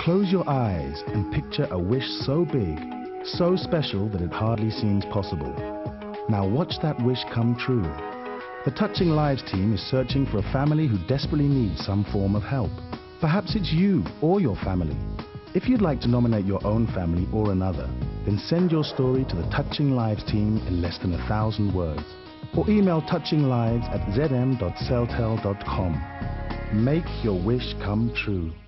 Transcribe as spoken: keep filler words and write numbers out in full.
Close your eyes and picture a wish so big, so special that it hardly seems possible. Now watch that wish come true. The Touching Lives team is searching for a family who desperately needs some form of help. Perhaps it's you or your family. If you'd like to nominate your own family or another, then send your story to the Touching Lives team in less than a thousand words. Or email touchinglives at z m dot celtel dot com. Make your wish come true.